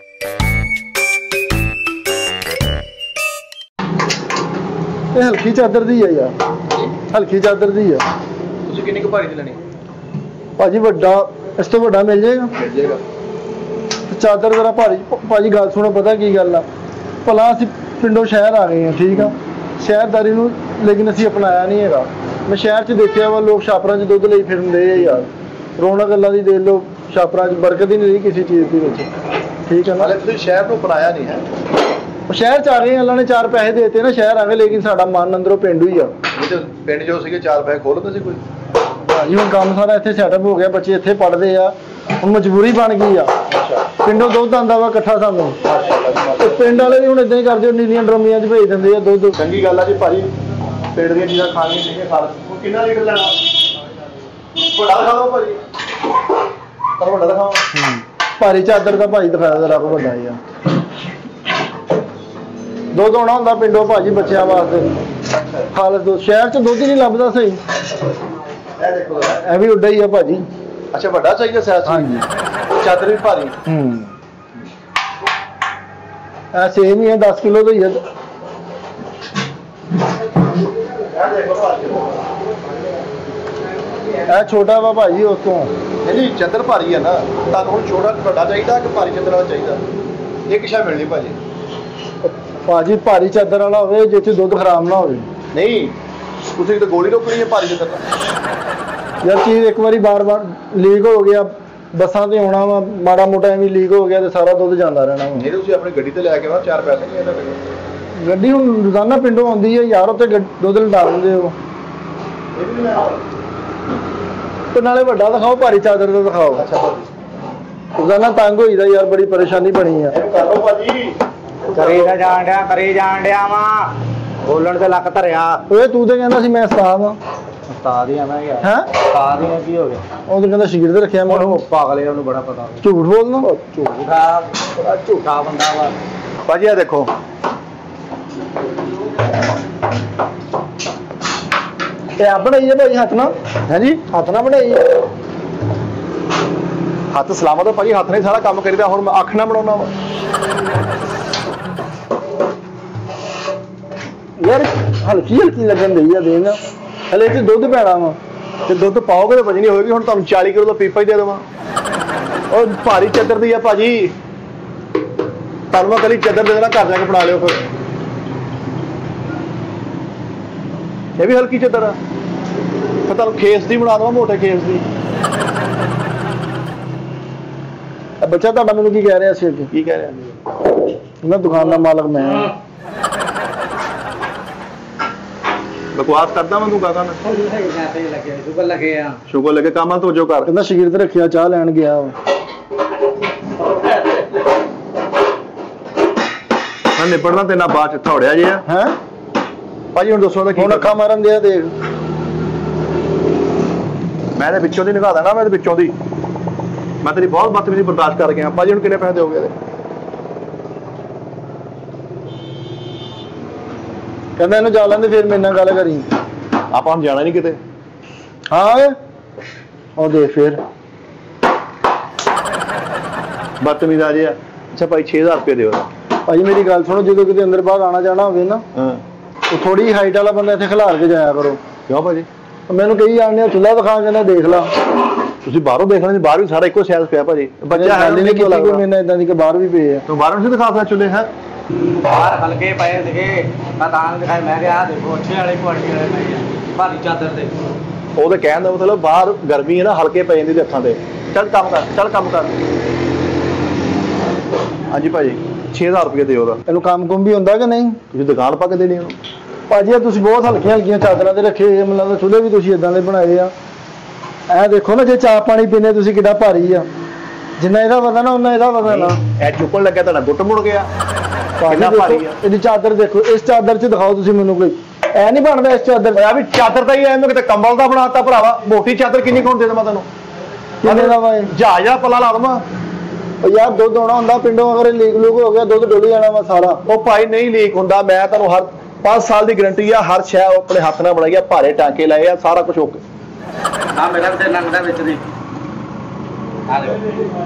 ਇਹ ਹਲਕੀ ਚਾਦਰ ਦੀ ਹੈ ਯਾਰ, ਹਲਕੀ ਚਾਦਰ ਦੀ ਹੈ। ਤੁਸੀਂ ਕਿੰਨੀ ਕੁ ਭਾਰੀ ਦੀ ਲੈਣੀ? ਭਾਜੀ ਵੱਡਾ, ਇਸ ਤੋਂ ਵੱਡਾ ਮਿਲ ਜਾਏਗਾ? ਮਿਲ ਜਾਏਗਾ। ਚਾਦਰ ਜਰਾ ਭਾਰੀ। ਭਾਜੀ ਗੱਲ ਸੁਣੋ, ਪਤਾ ਕੀ ਗੱਲ ਆ, ਭਲਾ ਅਸੀਂ ਪਿੰਡੋਂ ਸ਼ਹਿਰ ਆ ਗਏ ਹਾਂ, ਠੀਕ ਆ, ਸ਼ਹਿਰਦਾਰੀ ਨੂੰ ਲੇਕਿਨ ਅਸੀਂ ਅਪਣਾਇਆ ਨਹੀਂ ਹੈਗਾ। ਮੈਂ ਸ਼ਹਿਰ 'ਚ ਦੇਖਿਆ ਵਾ ਲੋਕ ਛਾਪਰਾਂ 'ਚ ਦੁੱਧ ਲਈ ਫਿਰਦੇ ਆ ਯਾਰ, ਰੌਣਕ ਗੱਲਾਂ ਦੀ ਦੇਖ ਲਓ, ਛਾਪਰਾਂ 'ਚ ਬਰਕਤ ਹੀ ਨਹੀਂ ਰਹੀ ਕਿਸੇ ਚੀਜ਼ ਦੇ ਵਿੱਚ, ਠੀਕ ਹੈ ਨਾ। ਹਾਲੇ ਤੁਸੀਂ ਸ਼ਹਿਰ ਨੂੰ ਅਪਣਾਇਆ ਨਹੀਂ ਹੈ। ਸ਼ਹਿਰ 'ਚ ਆ ਗਏ, ਅੱਲਾ ਨੇ ਚਾਰ ਪੈਸੇ ਦੇਤੇ ਨਾ, ਸ਼ਹਿਰ ਆ ਗਏ, ਲੇਕਿਨ ਸਾਡਾ ਮਨ ਅੰਦਰੋਂ ਪਿੰਡੂ ਹੀ ਆ। ਪਿੰਡ ਜੋ ਸੀਗੇ ਚਾਰ ਪੈਸੇ ਖੋਲਦੇ ਸੀ ਕੋਈ? ਭਾਜੀ ਹੁਣ ਕੰਮ ਸਾਰਾ ਇੱਥੇ ਸੈਟਅਪ ਹੋ ਗਿਆ, ਬੱਚੇ ਇੱਥੇ ਪੜ੍ਹਦੇ ਆ, ਹੁਣ ਮਜਬੂਰੀ ਬਣ ਗਈ ਆ। ਪਿੰਡੋਂ ਦੁੱਧ ਆਉਂਦਾ ਵਾ ਇਕੱਠਾ ਸਾਨੂੰ, ਤੇ ਪਿੰਡ ਵਾਲੇ ਵੀ ਹੁਣ ਇਦਾਂ ਹੀ ਕਰਦੇ, ਨੀਲੀਆਂ ਡਰਮੀਆਂ 'ਚ ਭੇਜ ਦਿੰਦੇ ਆ ਦੁੱਧ। ਚੰਗੀ ਗੱਲ ਆ ਜੀ ਭਾਜੀ, ਪਿੰਡ ਦੀਆਂ ਚੀਜ਼ਾਂ ਖਾਣੀਆਂ ਚਾਹੀਦੀਆਂ। ਖਾ ਲਓ। ਕਿੰਨਾ ਲੀਟਰ ਲੈਣਾ? ਵੱਡਾ ਦਿਖਾ ਦਿਓ ਭਾਜੀ, ਪਰ ਵੱਡਾ ਦਿਖਾਓ। ਭਾਰੀ ਚਾਦਰ ਦਾ ਭਾਜੀ ਦਿਖਾਇਆ ਜਰਾ ਕੋ ਵੱਡਾ ਯਾਰ। ਦੁੱਧ ਆਉਣਾ ਹੁੰਦਾ ਪਿੰਡੋਂ ਭਾਜੀ ਬੱਚਿਆਂ ਵਾਸਤੇ, ਖਾਲਸ ਦੁੱਧ। ਸ਼ਹਿਰ 'ਚ ਦੁੱਧ ਹੀ ਨਹੀਂ ਲੱਭਦਾ ਸਹੀ। ਇਹ ਦੇਖੋ, ਇਹ ਵੀ ਉੱਡਾ ਹੀ ਆ ਭਾਜੀ। ਅੱਛਾ ਵੱਡਾ ਚਾਹੀਦਾ ਸਾਈਜ਼? ਹਾਂਜੀ। ਚਾਦਰ ਵੀ ਭਾਰੀ? ਹੂੰ, ਇਹ ਸੇਮ ਹੀ ਹੈ, ਦਸ ਕਿਲੋ ਦਾ ਹੀ ਹੈ। ਇਹ ਦੇਖੋ ਭਾਜੀ, ਇਹ ਛੋਟਾ ਵਾ ਭਾਜੀ ਉਸ ਤੋਂ। ਨਹੀਂ ਨਹੀਂ, ਚਾਦਰ ਭਾਰੀ ਹੈ ਨਾ, ਤੁਹਾਨੂੰ ਹੁਣ ਛੋਟਾ ਵੱਡਾ ਚਾਹੀਦਾ ਕਿ ਭਾਰੀ ਚਾਦਰ ਵਾਲਾ ਚਾਹੀਦਾ? ਇੱਕ ਸ਼ਾ ਮਿਲਣੀ ਭਾਜੀ। ਭਾਜੀ ਭਾਰੀ ਚਾਦਰ ਵਾਲਾ ਹੋਵੇ ਜਿਸ 'ਚ ਦੁੱਧ ਖਰਾਬ ਨਾ ਹੋਵੇ। ਨਹੀਂ, ਤੁਸੀਂ ਤਾਂ ਗੋਲੀ ਰੋਕਣੀ ਹੈ ਭਾਰੀ ਚਾਦਰ ਨਾਲ। ਯਾਰ ਚੀਜ਼ ਇੱਕ ਵਾਰੀ ਬਾਰ-ਬਾਰ ਲੀਕ ਹੋ ਗਿਆ, ਬੱਸਾਂ ਤੇ ਆਉਣਾ ਵਾ, ਮਾੜਾ ਮੋਟਾ ਐਵੇਂ ਲੀਕ ਹੋ ਗਿਆ ਤੇ ਸਾਰਾ ਦੁੱਧ ਜਾਂਦਾ ਰਹਿਣਾ ਵਾ। ਨਹੀਂ ਤੁਸੀਂ ਆਪਣੀ ਗੱਡੀ ਤੇ ਲੈ ਕੇ ਆਉਣਾ, ਚਾਰ ਪੈਸੇ ਨਹੀਂ ਇਹਨਾਂ ਦੇ। ਗੱਡੀ ਹੁਣ ਰੋਜ਼ਾਨਾ ਪਿੰਡੋਂ ਆਉਂਦੀ ਹੈ ਯਾਰ, ਉੱਥੇ ਦੁੱਧ ਲਟਾ ਦਿੰਦੇ ਹੋ। ਇਹ ਵੀ ਲੈ ਆਓ। ਤੇ ਨਾਲੇ ਵੱਡਾ ਦਿਖਾਓ, ਭਾਰੀ ਚਾਦਰ ਦਾ ਦਿਖਾਓ। ਅੱਛਾ ਭਾਜੀ, ਰੋਜ਼ਾਨਾ ਤੰਗ ਹੋਈਦਾ ਯਾਰ, ਬੜੀ ਪਰੇਸ਼ਾਨੀ ਬਣੀ ਆ। ਇਹ ਕਰ ਲਓ ਭਾਜੀ। ਕਰੀ ਤਾਂ ਜਾਣ ਡਿਆ, ਕਰੀ ਜਾਣ ਡਿਆ ਵਾ, ਬੋਲਣ ਤੇ ਲੱਕ ਧਰਿਆ। ਓਏ ਤੂੰ ਤੇ ਕਹਿੰਦਾ ਸੀ ਮੈਂ ਉਸਤਾਦ ਆ। ਉਸਤਾਦ ਹੀ ਆ ਮੈਂ ਯਾਰ। ਹੈਂ? ਉਸਤਾਦ ਹੀ ਆ, ਕੀ ਹੋ ਗਿਆ? ਉਹ ਤੇ ਕਹਿੰਦਾ ਸ਼ਾਗਿਰਦ ਰੱਖਿਆ ਮੈਂ। ਉਹ ਪਾਗਲ ਹੈ, ਉਹਨੂੰ ਬੜਾ ਪਤਾ। ਝੂਠ ਬੋਲਣਾ। ਝੂਠਾ, ਬੜਾ ਝੂਠਾ ਬੰਦਾ ਵਾ। ਭਾਜੀ ਆ ਦੇਖੋ, ਇਹ ਆਪ ਬਣਾਈ ਹੈ ਭਾਜੀ ਹੱਥ ਨਾਲ? ਹਾਂਜੀ, ਹੱਥ ਨਾਲ ਬਣਾਈ ਹੈ। ਹੱਥ ਸਲਾਮਤ ਆ ਭਾਜੀ, ਹੱਥ ਨਾਲ ਸਾਰਾ ਕੰਮ ਕਰੀਦਾ। ਹੁਣ ਮੈਂ ਅੱਖ ਨਾਲ ਬਣਾਉਣਾ ਵਾ। ਯਾਰ ਹਲਕੀ ਹਲਕੀ ਲੱਗਣ ਦਈ ਆ, ਦੇਖ ਹਲੇ ਤੇ ਦੁੱਧ ਪੈਣਾ ਵਾ। ਤੇ ਦੁੱਧ ਪਾਓਗੇ ਤਾਂ ਵਜਨੀ ਹੋਏਗੀ। ਹੁਣ ਤੁਹਾਨੂੰ ਚਾਲੀ ਕਿਲੋ ਦਾ ਪੀਪਾ ਹੀ ਦੇ ਦੇਵਾਂ। ਉਹ ਭਾਰੀ ਚਾਦਰ ਦੀ ਆ ਭਾਜੀ, ਤੁਹਾਨੂੰ ਮੈਂ ਕੱਲੀ ਚਾਦਰ ਦੇ ਦੇਣਾ, ਘਰ ਜਾ ਕੇ ਬਣਾ ਲਿਓ ਫਿਰ। ਇਹ ਵੀ ਹਲਕੀ ਚਾਦਰ ਆ, ਫਿਰ ਤੁਹਾਨੂੰ ਖੇਸ ਦੀ ਬਣਾ ਦਵਾਂ, ਮੋਟੇ ਖੇਸ ਦੀ। ਬੱਚਾ ਤੁਹਾਡਾ ਮੈਨੂੰ ਕੀ ਕਹਿ ਰਿਹਾ ਸੀ ਅੱਗੇ? ਕੀ ਕਹਿ ਰਿਹਾ? ਮੈਂ ਦੁਕਾਨ ਦਾ ਮਾਲਕ ਮੈਂ ਹਾਂ। ਬਕਵਾਸ ਕਰਦਾ ਮੈਂ, ਤੂੰ ਕਾਹਦਾ ਨਾ ਸ਼ੁਕਰ ਲੱਗੇ ਆ। ਸ਼ੁਕਰ ਲੱਗੇ, ਕੰਮ ਆ ਤੋਜੋ ਕਰ। ਕਹਿੰਦਾ ਸ਼ਾਗਿਰਦ ਰੱਖਿਆ, ਚਾਹ ਲੈਣ ਗਿਆ ਵਾ। ਮੈਂ ਨਿਬੜਨਾ ਤੇ ਨਾ ਬਾਅਦ ਚ ਥੋੜਿਆ ਜੇ ਆ। ਹੈ ਭਾਜੀ ਹੁਣ ਦੱਸੋ ਉਹਦਾ ਕੀ? ਹੁਣ ਅੱਖਾਂ ਮਾਰਨ ਦਿਆ ਦੇਖ। ਮੈਂ ਤੇ ਵਿੱਚੋਂ ਦੀ ਨਿਭਾ ਦੇਣਾ, ਮੈਂ ਤੇ ਵਿੱਚੋਂ ਦੀ। ਮੈਂ ਤੇਰੀ ਬਹੁਤ ਬਦਤਮੀਜ਼ੀ ਬਰਦਾਸ਼ਤ ਕਰ ਗਿਆ ਭਾਜੀ। ਹੁਣ ਕਿੰਨੇ ਪੈਸੇ ਦਿਓਗੇ ਇਹਦੇ? ਕਹਿੰਦਾ ਇਹਨੂੰ ਜਾ ਲੈਂਦੇ, ਫਿਰ ਮੇਰੇ ਨਾਲ ਗੱਲ ਕਰੀ। ਆਪਾਂ ਹੁਣ ਜਾਣਾ ਨਹੀਂ ਕਿਤੇ। ਹਾਂ ਉਹ ਦੇਖ ਫਿਰ ਬਦਤਮੀਜ਼ ਆ ਜੇ ਆ। ਅੱਛਾ ਭਾਈ ਛੇ ਹਜ਼ਾਰ ਰੁਪਏ ਦਿਓ। ਭਾਜੀ ਮੇਰੀ ਗੱਲ ਸੁਣੋ, ਜਦੋਂ ਕਿਤੇ ਅੰਦਰ ਬਾਹਰ ਆਣਾ ਜਾਣਾ ਹੋਵੇ ਨਾ, ਹਾਂ, ਉਹ ਥੋੜੀ ਹਾਈਟ ਵਾਲਾ ਬੰਦਾ ਇੱਥੇ ਖਿਲਾਰ ਕੇ ਜਾਇਆ ਕਰੋ। ਕਿਉਂ ਭਾਜੀ? ਮੈਨੂੰ ਕਹੀ ਜਾਣਦੇ ਚੁੱਲ੍ਹਾ ਦਿਖਾ ਕੇ ਨਾ ਦੇਖ ਲਾ। ਤੁਸੀਂ ਬਾਹਰੋਂ ਦੇਖ ਲੈਂਦੇ, ਬਾਹਰ ਵੀ ਸਾਰਾ ਇੱਕੋ ਸਾਈਜ਼ ਪਿਆ ਭਾਜੀ। ਬੱਚਾ ਹੈ ਨਹੀਂ ਕੀਤੀ ਕੋਈ, ਮੈਨੂੰ ਇਦਾਂ ਦੀ ਕਿ ਬਾਹਰ ਵੀ ਪਏ ਆ। ਤੂੰ ਬਾਹਰੋਂ ਨਹੀਂ ਦਿਖਾ ਸਕਦਾ ਚੁੱਲੇ ਹੈ? ਬਾਹਰ ਹਲਕੇ ਪਏ ਸੀਗੇ, ਮੈਂ ਤਾਂ ਦਿਖਾਏ। ਮੈਂ ਕਿਹਾ ਦੇਖੋ ਅੱਛੇ ਵਾਲੇ ਕੁਆਲਿਟੀ ਵਾਲੇ ਪਏ ਆ, ਭਾਰੀ ਚਾਦਰ ਦੇ। ਉਹਦੇ ਕਹਿਣ ਦਾ ਮਤਲਬ ਬਾਹਰ ਗਰਮੀ ਹੈ ਨਾ, ਹਲਕੇ ਪੈ ਜਾਂਦੀ ਅੱਖਾਂ ਤੇ। ਚੱਲ ਕੰਮ ਕਰ, ਚੱਲ ਕੰਮ ਕਰ। ਹਾਂਜੀ ਭਾਜੀ ਛੇ ਹਜ਼ਾਰ ਰੁਪਏ ਦਿਓ ਉਹਦਾ। ਇਹਨੂੰ ਕੰਮ ਕੁੰਮ ਵੀ ਹੁੰਦਾ ਕਿ ਨਹੀਂ? ਤੁਸੀਂ ਦੁਕਾਨ ਪਾ ਕੇ ਦੇਣੀ ਉਹਨੂੰ? ਭਾਜੀ ਤੁਸੀਂ ਬਹੁਤ ਹਲਕੀਆਂ ਹਲਕੀਆਂ ਚਾਦਰਾਂ ਤੇ ਰੱਖੇ ਹੋਏ, ਮੈਨੂੰ ਲੱਗਦਾ ਚੁੱਲ੍ਹੇ ਵੀ ਤੁਸੀਂ ਇਦਾਂ ਦੇ ਬਣਾਏ ਆ। ਇਹ ਦੇਖੋ ਨਾ, ਜੇ ਚਾਹ ਪਾਣੀ ਪੀਨੇ ਤੁਸੀਂ ਕਿੱਡਾ ਭਾਰੀ ਆ। ਜਿੰਨਾ ਇਹਦਾ ਵਜ਼ਨ ਨਾ ਉਹਨਾਂ ਇਹਦਾ ਵਜ਼ਨ ਆ। ਇਹ ਚੁੱਕਣ ਲੱਗਿਆ ਤੁਹਾਡਾ ਗੁੱਟ ਮੁੜ ਗਿਆ। ਕਿੰਨਾ ਭਾਰੀ ਆ। ਇਹਦੀ ਚਾਦਰ ਦੇਖੋ, ਇਸ ਚਾਦਰ 'ਚ ਦਿਖਾਓ ਤੁਸੀਂ ਮੈਨੂੰ ਕੋਈ। ਐ ਨਹੀਂ ਬਣਦਾ ਇਸ ਚਾਦਰ। ਆ ਵੀ ਚਾਦਰ ਤਾਂ ਹੀ ਐ, ਮੈਂ ਕਿਤੇ ਕੰਬਲ ਦਾ ਬਣਾਤਾ ਭਰਾਵਾ। ਮੋਟੀ ਚਾਦਰ ਕਿੰਨੀ ਕੋਣ ਦੇ ਦੇਵਾਂ ਤੈਨੂੰ? ਕਿੰਨੇ ਦਾ ਵਾ ਇਹ? ਜਹਾਜ਼ ਦਾ ਪੱਲਾ ਲਾ ਦਵਾਂ। ਉਹ ਯਾਰ ਦੁੱਧ ਆਉਣਾ ਹੁੰਦਾ ਪਿੰਡੋਂ, ਅਗਰ ਲੀਕ ਲੂਕ ਹੋ ਗਿਆ ਦੁੱਧ ਡੁੱਲ ਜਾਣਾ ਵਾ ਸਾਰਾ। ਉਹ ਭਾਈ ਨਹੀਂ ਲੀਕ ਹੁੰਦਾ, ਮੈਂ ਤੁਹਾਨੂੰ ਹਰ ਪੰਜ ਸਾਲ ਦੀ ਗਾਰੰਟੀ ਆ। ਹਰ ਸ਼ੈ ਆਪਣੇ ਹੱਥ ਨਾਲ ਬਣਾਈ ਆ, ਭਾਰੇ ਟਾਂਕੇ ਲਾਏ ਆ, ਸਾਰਾ ਕੁਝ ਓਕੇ। ਆ ਮੇਰਾ ਵੀ ਤੇ ਲੰਗਦਾ ਵਿੱਚ ਦੀ ਆ ਲੈ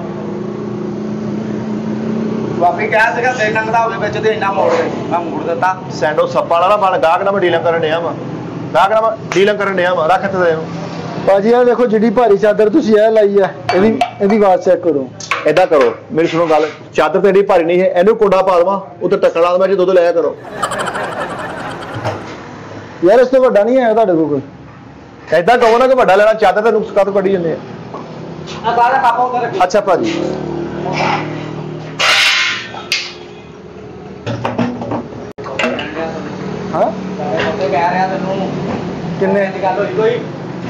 ਵਾਕਈ ਕਹਿ ਸੀਗਾ ਤੇ ਲੰਗਦਾ ਹੋਵੇ ਵਿੱਚ ਤੇ ਇੰਨਾ ਮੋੜ ਦੇ ਮੈਂ ਮੋੜ ਦਿੱਤਾ ਸੈਂਡੋ ਸੱਪਾ ਵਾਲਾ ਨਾ ਬਣ ਗਾਹਕ ਨਾਲ ਮੈਂ ਡੀਲਿੰਗ ਕਰਨ ਡਿਆ ਵਾ ਗਾਹਕ ਨਾਲ ਮੈਂ ਡੀਲਿੰਗ ਕਰਨ ਡਿਆ ਵਾ ਰੱਖ ਤੇ ਦੇ ਭਾਜੀ ਆ ਦੇਖੋ ਜਿਹੜੀ ਭਾਰੀ ਚਾਦਰ ਤੁਸੀਂ ਇਹ ਲਾਈ ਆ ਇਹਦੀ ਇਹਦੀ ਆਵਾਜ਼ ਚੈੱਕ ਕਰੋ। ਏਦਾਂ ਕਰੋ ਮੇਰੀ ਸੁਣੋ ਗੱਲ ਚਾਦਰ ਤੇ ਏਡੀ ਭਾਰੀ ਨਹੀਂ ਹੈ ਇਹਨੂੰ ਕੁੰਡਾ ਪਾ ਦੇਵਾਂ ਉੱਤੇ ਟੱਕਣ ਲਾ ਦੇਵਾਂ ਜੇ ਦੁੱਧ ਲਿਆ ਕਰੋ ਯਾਰ ਇਸ ਤੋਂ ਵੱਡਾ ਨਹੀਂ ਆਇਆ ਤੁਹਾਡੇ ਕੋਲ ਕੋਈ ਏਦਾਂ ਕਹੋ ਨਾ ਕਿ ਵੱਡਾ ਲੈਣਾ ਚਾਦਰ ਤੇ ਨੁਕਸ ਕਾਹਤੋਂ ਕੱਢੀ ਜਾਂਦੇ ਆ ਆ ਸਾਰਾ ਪਾਪਾ ਉਧਰ ਰੱਖੀ ਅੱਛਾ ਭਾਜੀ ਹਾਂ ਤੇ ਕਹਿ ਰਿਹਾ ਤੈਨੂੰ ਕਿੰਨੇ ਦੀ ਗੱਲ ਹੋਈ ਕੋਈ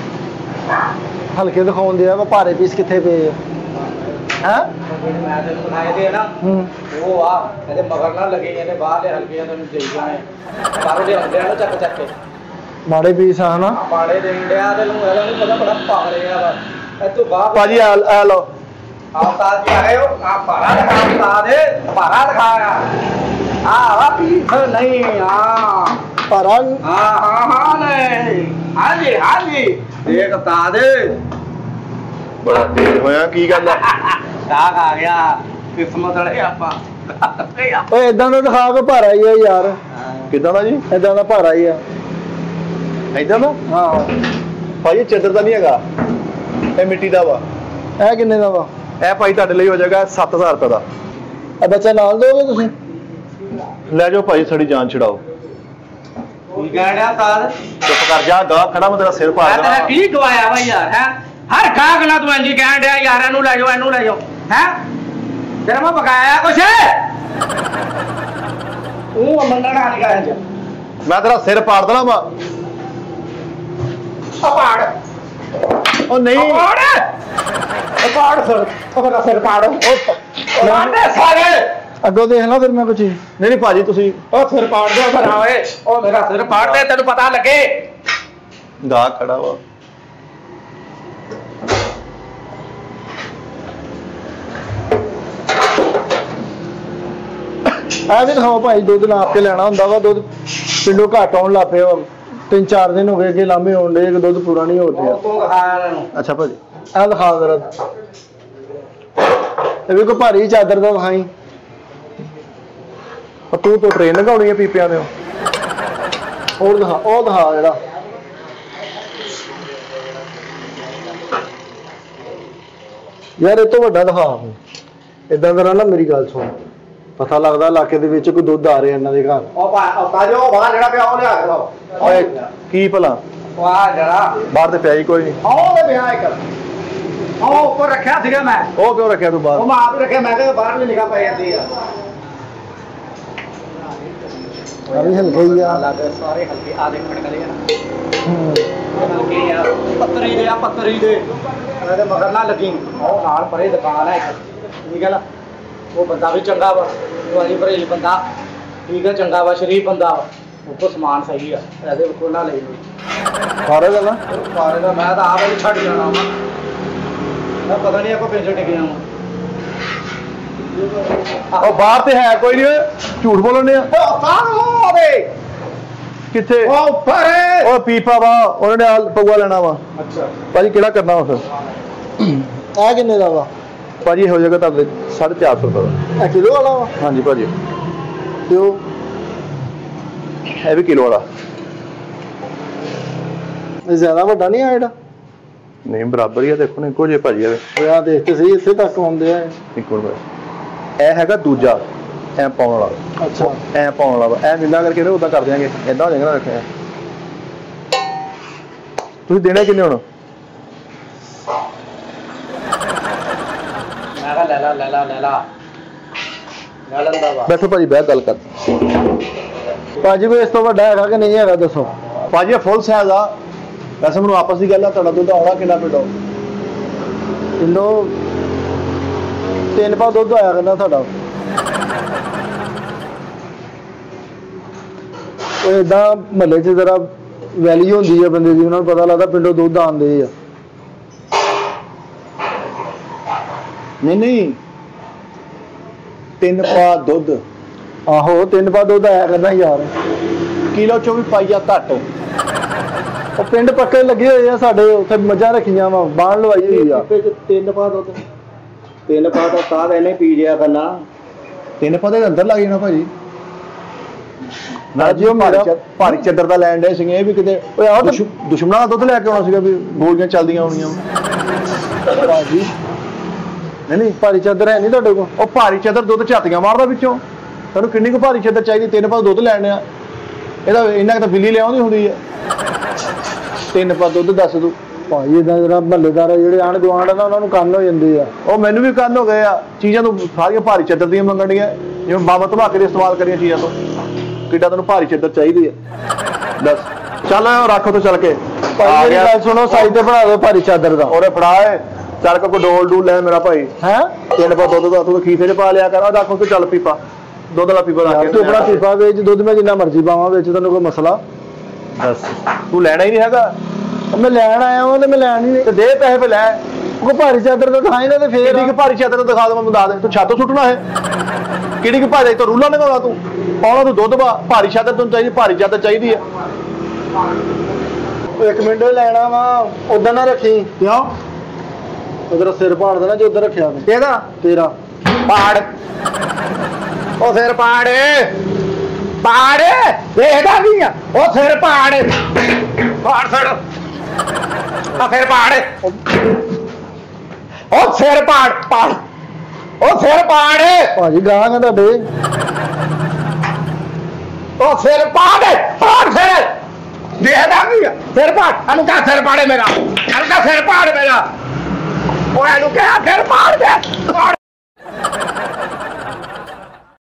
ਹਲਕੇ ਦਿਖਾਉਂਦੇ ਆ ਵਾ ਭਾਰੇ ਪੀਸ ਕਿੱਥੇ ਪਏ ਆ ਹਾਂ ਮੈਂ ਤੈਨੂੰ ਦਿਖਾਏ ਦੇ ਨਾ ਹੂੰ ਉਹ ਆ ਇਹਦੇ ਮਗਰ ਨਾਲ ਲੱਗੇ ਇਹਦੇ ਬਾਹਰ ਦੇ ਹਲਕੇ ਤੈਨੂੰ ਦੇਈ ਜਾਣੇ ਬਾਹਰੋਂ ਦੇ ਹਲਕੇ ਨਾਲ ਚੱਕ ਚੱਕ ਕੇ ਮਾੜੇ ਪੀਸ ਆ ਹਨਾ ਪਾੜੇ ਦੇਣ ਡਿਆ ਤੈਨੂੰ ਇਹਦਾ ਨਹੀਂ ਪਤਾ ਬੜਾ ਪਾਗਲੇ ਆ ਵਾ ਇਹ ਤੋਂ ਬਾਹਰ ਭਾਜੀ ਆ ਆ ਲਓ ਆਉਤਾ ਜੀ ਆ ਗਏ ਹੋ ਆ ਪਾਰਾ ਦਿਖਾ ਦੇ ਪਾਰਾ ਦਿਖਾਇਆ ਆ ਵਾ ਪੀਸ ਨਹੀਂ ਆ ਭਾਰਾ ਹਾਂ ਹਾਂ ਹਾਂ ਨਹੀਂ ਹਾਂਜੀ ਹਾਂਜੀ ਦੇਖ ਤਾ ਦੇ ਬੜਾ ਤੇਜ਼ ਹੋਇਆ ਕੀ ਗੱਲ ਆ ਸਾਗ ਆ ਗਿਆ ਕਿਸਮਤ ਵਾਲੇ ਆਪਾਂ ਓਏ ਇਦਾਂ ਦਾ ਦਿਖਾ ਕੇ ਭਾਰਾ ਹੀ ਆ ਯਾਰ ਕਿੱਦਾਂ ਦਾ ਜੀ ਇਦਾਂ ਦਾ ਭਾਰਾ ਹੀ ਆ ਏਦਾਂ ਦਾ ਹਾਂ ਭਾਜੀ ਚਾਦਰ ਦਾ ਨਹੀਂ ਹੈਗਾ ਇਹ ਮਿੱਟੀ ਦਾ ਵਾ ਇਹ ਕਿੰਨੇ ਦਾ ਵਾ ਇਹ ਭਾਈ ਤੁਹਾਡੇ ਲਈ ਹੋ ਜਾਏਗਾ ਸੱਤ ਹਜ਼ਾਰ ਰੁਪਏ ਦਾ ਇਹ ਬੱਚਾ ਨਾਲ ਦੋਗੇ ਤੁਸੀਂ ਲੈ ਜਾਓ ਭਾਈ ਸਾਡੀ ਜਾਨ ਛਡਾਓ ਕੀ ਕਹਿ ਰਿਹਾ ਸਾਧ ਚੁੱਪ ਕਰ ਜਾ ਗਾਹ ਖੜਾ ਮੈਂ ਤੇਰਾ ਸਿਰ ਪਾੜ ਮੈਂ ਦੇਣਾ ਤੇਰਾ ਕੀ ਗਵਾਇਆ ਵਾ ਯਾਰ ਹੈ ਹਰ ਗਾਹਕ ਨਾਲ ਤੂੰ ਇੰਜੀ ਕਹਿਣ ਡਿਆ ਯਾਰ ਇਹਨੂੰ ਲੈ ਜਾਓ ਇਹਨੂੰ ਲੈ ਜਾਓ ਹੈ ਤੇਰਾ ਮੈਂ ਬਕਾਇਆ ਕੁਛ ਉਹ ਮੰਨਣਾ ਨਹੀਂ ਕਹਿ ਜਾ ਮੈਂ ਤੇਰਾ ਸਿਰ ਪਾੜ ਦੇਣਾ ਵਾ ਆ ਪਾੜ ਉਹ ਨਹੀਂ ਪਾੜ ਉਹ ਪਾੜ ਸਰ ਉਹ ਮੇਰਾ ਸਿਰ ਪਾੜ ਉਹ ਮਾਰਦੇ ਸਾਰੇ ਅੱਗੋਂ ਦੇਖ ਲਾ ਫਿਰ ਮੈਂ ਕੁਛ ਨਹੀਂ ਨਹੀਂ ਭਾਜੀ ਤੁਸੀਂ ਉਹ ਸਿਰ ਪਾੜ ਦੇ ਭਰਾ ਓਏ ਉਹ ਮੇਰਾ ਸਿਰ ਪਾੜ ਦੇ ਤੈਨੂੰ ਪਤਾ ਲੱਗੇ ਗਾਹ ਖੜਾ ਵਾ ਆ ਵੀ ਦਿਖਾਓ ਭਾਈ ਦੁੱਧ ਨਾਪ ਕੇ ਲੈਣਾ ਹੁੰਦਾ ਵਾ ਦੁੱਧ ਪਿੰਡੋਂ ਘੱਟ ਆਉਣ ਲੱਗ ਪਿਆ ਵਾ ਤਿੰਨ ਚਾਰ ਦਿਨ ਹੋ ਗਏ ਕਿ ਲਾਂਭੇ ਹੋਣ ਦੇ ਕਿ ਦੁੱਧ ਪੂਰਾ ਨਹੀਂ ਹੋ ਰਿਹਾ ਉਹ ਤੂੰ ਦਿਖਾਇਆ ਇਹਨਾਂ ਨੂੰ ਅੱਛਾ ਭਾਜੀ ਆ ਦਿਖਾ ਜ਼ਰਾ ਇਹ ਵੀ ਕੋ ਭਾਰੀ ਚਾਦਰ ਦਾ ਦਿਖਾਈ ਉਹ ਤੂੰ ਤੋਂ ਟ੍ਰੇਨ ਲਗਾਉਣੀ ਹੈ ਪੀਪਿਆਂ ਦੇ ਹੋਰ ਦਿਖਾ ਉਹ ਦਿਖਾ ਜਿਹੜਾ ਯਾਰ ਇਹ ਤੋਂ ਵੱਡਾ ਦਿਖਾ ਇਦਾਂ ਦਾ ਨਾ ਮੇਰੀ ਗੱਲ ਸੁਣ ਪਤਾ ਲੱਗਦਾ ਇਲਾਕੇ ਦੇ ਵਿੱਚ ਕੋਈ ਦੁੱਧ ਆ ਰਿਹਾ ਇਹਨਾਂ ਦੇ ਘਰ ਉਹ ਪਾ ਜੋ ਬਾਹਰ ਜਿਹੜਾ ਪਿਆ ਉਹ ਲਿਆ ਕੇ ਦਿਓ ਓਏ ਕੀ ਭਲਾ ਵਾਹ ਜਰਾ ਬਾਹਰ ਤੇ ਪਿਆ ਹੀ ਕੋਈ ਨਹੀਂ ਉਹ ਤੇ ਪਿਆ ਇੱਕ ਉਹ ਉੱਪਰ ਰੱਖਿਆ ਸੀਗਾ ਮੈਂ ਉਹ ਕਿਉਂ ਰੱਖਿਆ ਤੂੰ ਉਹ ਬਾਹਰ ਮੈਂ ਆਪ ਹੀ ਰੱਖਿਆ ਮੈਂ ਕਿਹਾ ਬਾਹਰ ਵੀ ਨਿਗਾਹ ਪੈ ਜਾਂਦੀ ਆ ਆ ਵੀ ਹਲਕੇ ਹੀ ਆ ਲੱਗੇ ਸਾਰੇ ਹਲਕੇ ਆ ਦੇ ਖੜਕਲੇ ਆ ਹੂੰ ਹਲਕੇ ਆ ਪੱਤਰੀ ਦੇ ਆ ਪੱਤਰੀ ਦੇ ਇਹਦੇ ਮਗਰ ਨਾ ਲੱਗੀ ਉਹ ਨਾਲ ਪਰੇ ਦੁਕਾਨ ਆ ਇੱਕ ਠੀਕ ਹੈ ਨਾ ਉਹ ਬੰਦਾ ਵੀ ਚੰਗਾ ਵਾ ਦਵਾਈ ਭਰੇਜ ਬੰਦਾ ਠੀਕ ਹੈ ਚੰਗਾ ਵਾ ਸ਼ਰੀਫ ਬੰਦਾ ਉੱਪਰ ਸਮਾਨ ਸਹੀ ਆ ਇਹਦੇ ਕੋਲ ਨਾ ਲਈ ਸਾਰੇ ਦਾ ਨਾ ਸਾਰੇ ਦਾ ਮੈਂ ਤਾਂ ਆਪ ਹੀ ਛੱਡ ਜਾਣਾ ਵਾ ਮੈਂ ਪਤਾ ਨਹੀਂ ਆਪਾਂ ਪਿੰਡ ਟਿਕ ਜਾਵਾਂ ਉਹ ਬਾਹਰ ਤੇ ਹੈ ਕੋਈ ਨਹੀਂ ਓਏ ਝੂਠ ਬੋਲਣੇ ਆ ਉਹ ਕਾਹਨੂੰ ਓਏ ਕਿੱਥੇ ਉਹ ਉੱਪਰ ਉਹ ਪੀਪਾ ਵਾ ਉਹਨਾਂ ਨੇ ਆ ਪਊਆ ਲੈਣਾ ਵਾ ਅੱਛਾ ਭਾਜੀ ਕਿਹੜਾ ਕਰਨਾ ਵਾ ਫਿਰ ਆ ਕਿੰਨੇ ਦਾ ਵਾ ਭਾਜੀ ਹੋ ਜਾਏਗਾ ਤੁਹਾਡੇ ਸਾਢੇ ਚਾਰ ਸੌ ਰੁਪਏ ਦਾ ਇਹ ਕਿਲੋ ਵਾਲਾ ਵਾ ਹਾਂਜੀ ਭਾਜੀ ਤੇ ਉਹ ਇਹ ਵੀ ਕਿਲੋ ਵਾਲਾ ਇਹ ਜ਼ਿਆਦਾ ਵੱਡਾ ਨਹੀਂ ਆ ਜਿਹੜਾ ਨਹੀਂ ਬਰਾਬਰ ਹੀ ਆ ਦੇਖੋ ਨੇ ਇੱਕੋ ਜਿਹੇ ਭਾਜੀ ਆ ਉਹ ਆ ਦੇਖ ਤੇ ਸਹੀ ਇੱਥੇ ਤੱਕ ਆਉਂਦੇ ਆ ਇੱਕੋ ਰੁਪਏ ਇਹ ਹੈਗਾ ਦੂਜਾ ਐ ਪਾਉਣ ਵਾਲਾ ਅੱਛਾ ਐ ਪਾਉਣ ਵਾਲਾ ਵਾ ਐ ਮਿੰਦਾ ਕਰਕੇ ਨਾ ਉਦਾਂ ਕਰ ਦਿਆਂਗੇ ਏਦਾਂ ਹੋ ਜਾਏਗਾ ਰੱਖਿਆ ਤੁਸੀਂ ਦੇਣਾ ਕਿੰਨੇ ਹੁਣ ਮੈਂ ਕਿਹਾ ਲੈ ਲਾ ਲੈ ਲਾ ਲੈ ਲਾ ਲੈ ਲੈਂਦਾ ਵਾ ਬੈਠੋ ਭਾਜੀ ਬਹਿ ਗੱਲ ਕਰ ਭਾਜੀ ਕੋਈ ਇਸ ਤੋਂ ਵੱਡਾ ਹੈਗਾ ਕਿ ਨਹੀਂ ਹੈਗਾ ਦੱਸੋ ਭਾਜੀ ਇਹ ਫੁੱਲ ਸਾਈਜ਼ ਆ ਵੈਸੇ ਮੈਨੂੰ ਆਪਸ ਦੀ ਗੱਲ ਆ ਤੁਹਾਡਾ ਦੁੱਧ ਆਉਣਾ ਕਿੰਨਾ ਪਿੰਡੋਂ ਕਿਲੋ ਤਿੰਨ ਪਾ ਦੁੱਧ ਆਇਆ ਕਰਨਾ ਤੁਹਾਡਾ ਉਹ ਏਦਾਂ ਮਹੱਲੇ 'ਚ ਜ਼ਰਾ ਵੈਲਿਊ ਹੁੰਦੀ ਆ ਬੰਦੇ ਦੀ ਉਹਨਾਂ ਨੂੰ ਪਤਾ ਲੱਗਦਾ ਪਿੰਡੋਂ ਦੁੱਧ ਆਉਂਦੇ ਆ ਨਹੀਂ ਨਹੀਂ ਤਿੰਨ ਪਾ ਦੁੱਧ ਆਹੋ ਤਿੰਨ ਪਾ ਦੁੱਧ ਆਇਆ ਕਰਨਾ ਯਾਰ ਕਿਲੋ ਚੋਂ ਵੀ ਪਾਈਆ ਘੱਟ ਉਹ ਪਿੰਡ ਪੱਕੇ ਲੱਗੇ ਹੋਏ ਆ ਸਾਡੇ, ਉੱਥੇ ਮੱਝਾਂ ਰੱਖੀਆਂ ਵਾ, ਬਾਣ ਲਵਾਈ ਹੋਈ ਆ। ਤਿੰਨ ਪਾ ਦੁੱਧ, ਤਿੰਨ ਪਾ ਤਾਂ ਸਾਹ ਇਹਨੇ ਪੀ ਲਿਆ ਕਰਨਾ। ਤਿੰਨ ਪਦੇ ਦੇ ਅੰਦਰ ਲੱਗ ਜਾਣਾ ਭਾਜੀ। ਨਾ ਜੀ ਉਹ ਭਾਰੀ ਮੇਰਾ ਚ- ਭਾਰੀ ਚੱਦਰ ਦਾ ਲੈਣ ਦੇ ਸੀਗੇ, ਇਹ ਵੀ ਕਿਤੇ ਓਏ ਆਹ ਤਾਂ- ਦੁਸ਼- ਦੁਸ਼ਮਣਾਂ ਦਾ ਦੁੱਧ ਲੈ ਕੇ ਆਉਣਾ ਸੀਗਾ ਵੀ ਗੋਲੀਆਂ ਚੱਲਦੀਆਂ ਹੋਣੀਆਂ। ਭਾਜੀ ਨਹੀਂ ਨਹੀਂ, ਭਾਰੀ ਚਾਦਰ ਹੈ ਨਹੀਂ ਤੁਹਾਡੇ ਕੋਲ? ਉਹ ਭਾਰੀ ਚੱਦਰ ਦੁੱਧ ਝਾਤੀਆਂ ਮਾਰਦਾ ਵਿੱਚੋਂ। ਤੁਹਾਨੂੰ ਕਿੰਨੀ ਕੁ ਭਾਰੀ ਚੱਦਰ ਚਾਹੀਦੀ? ਤਿੰਨ ਪਾ ਦੁੱਧ ਲੈਣ ਆ, ਇਹਦਾ ਇੰਨਾ ਕੁ ਤਾਂ ਬਿੱਲੀ ਲਿਆਉਂਦੀ ਹੁੰਦੀ ਆ। ਤਿੰਨ ਪਾ ਦੁੱਧ ਦੱਸ ਦੂ ਭਾਜੀ ਇਹਦਾ ਜਿਹੜਾ ਮਹੱਲੇਦਾਰ ਜਿਹੜੇ ਆਂਢ ਗੁਆਂਢ ਆ ਨਾ, ਉਹਨਾਂ ਨੂੰ ਕੰਨ ਹੋ ਜਾਂਦੇ ਆ। ਉਹ ਮੈਨੂੰ ਵੀ ਕੰਨ ਹੋ ਗਏ ਆ, ਚੀਜ਼ਾਂ ਤੋਂ ਸਾਰੀਆਂ ਭਾਰੀ ਚੱਦਰ ਦੀਆਂ ਮੰਗਣੀਆਂ, ਜਿਵੇਂ ਬਾਬਾ ਧਮਾਕੇ ਦੇ ਇਸਤੇਮਾਲ ਕਰੀਆਂ ਚੀਜ਼ਾਂ ਤੋਂ। ਕਿੱਡਾ ਤੈਨੂੰ ਭਾਰੀ ਚੱਦਰ ਚਾਹੀਦੀ ਆ ਦੱਸ? ਚੱਲ ਰੱਖ ਤੋਂ ਚੱਲ ਕੇ ਭਾਈ ਆ ਮੇਰੀ ਗਿਆ। ਗੱਲ ਸੁਣੋ, ਸਾਈਡ ਤੇ ਬਣਾ ਦਿਓ ਭਾਰੀ ਚਾਦਰ ਦਾ। ਉਹਨੇ ਫੜਾ ਏ, ਚੱਲ ਕੇ ਕੋਈ ਡੋਲ ਡੂਲ ਲੈ ਮੇਰਾ ਭਾਈ। ਹੈ ਤਿੰਨ ਪਾ ਦੁੱਧ ਦਾ ਤੂੰ ਖੀਸੇ ਚ ਪਾ ਲਿਆ ਕਰ। ਰੱਖ ਤੂੰ ਚੱਲ ਪੀਪਾ, ਦੁੱਧ ਦਾ ਪੀਪਾ ਰੱਖ ਕੇ ਤੂੰ ਆਪਣਾ ਪੀਪਾ ਵੇਚ, ਦੁੱਧ ਮੈਂ ਜਿੰਨਾ ਮਰਜ਼ੀ ਪਾਵਾਂ ਵਿੱਚ, ਤੈਨੂੰ ਕੋਈ ਮਸਲਾ? ਦੱਸ ਤੂੰ ਲੈਣਾ ਹੀ ਨਹੀਂ ਹੈਗਾ ਉਹ ਮੈਂ ਲੈਣ ਆਇਆ ਵਾਂ ਤੇ ਮੈਂ ਲੈਣ ਹੀ ਨਹੀਂ। ਤੇ ਦੇ ਪੈਸੇ ਪੇ ਲੈ। ਉਹ ਭਾਰੀ ਚਾਦਰ ਦਾ ਦਿਖਾਈ ਨਾ ਤੇ ਫੇਰ ਕਿਹੜੀ ਕਿ ਭਾਰੀ ਚਾਦਰ ਦਿਖਾ ਦੇ, ਮੈਨੂੰ ਦੱਸ ਦੇ। ਤੂੰ ਛੱਤ ਸੁੱਟਣਾ ਹੈ? ਕਿਹੜੀ ਕਿ ਭਾਰੀ ਤੋਂ ਰੂਲਾ ਲਗਾਉਣਾ ਤੂੰ? ਪਾਉਣਾ ਤੂੰ ਦੁੱਧ ਪਾ। ਭਾਰੀ ਚਾਦਰ ਤੈਨੂੰ ਚਾਹੀਦੀ, ਭਾਰੀ ਚਾਦਰ ਚਾਹੀਦੀ ਹੈ। ਉਹ ਇੱਕ ਮਿੰਟ ਲੈਣਾ ਵਾ, ਉਦਾਂ ਨਾ ਰੱਖੀ। ਕਿਉਂ? ਉਧਰ ਸਿਰ ਪਾੜ ਦੇਣਾ ਜੇ ਉਧਰ ਰੱਖਿਆ ਤੂੰ। ਕਿਹਦਾ ਤੇਰਾ ਪਾੜ? ਉਹ ਸਿਰ ਪਾੜ, ਪਾੜ ਦੇਖਦਾ ਨਹੀਂ ਆ। ਉਹ ਸਿਰ ਪਾੜ, ਪਾੜ ਸੜ ਆ ਸਿਰ ਪਾੜ, ਉਹ ਸਿਰ ਪਾੜ ਪਾੜ, ਉਹ ਸਿਰ ਪਾੜ, ਭਾਜੀ ਗਾਂ ਗਾ ਤੁਹਾਡੇ। ਉਹ ਸਿਰ ਪਾੜ, ਪਾੜ ਸਿਰ ਦੇਖਦਾ ਨਹੀਂ ਆ। ਸਿਰ ਪਾੜ, ਇਹਨੂੰ ਕਹ ਸਿਰ ਪਾੜੇ ਮੇਰਾ, ਇਹਨੂੰ ਕਹ ਸਿਰ ਪਾੜ ਮੇਰਾ। ਉਹ ਇਹਨੂੰ ਕਿਹਾ ਸਿਰ ਪਾੜ ਦੇ।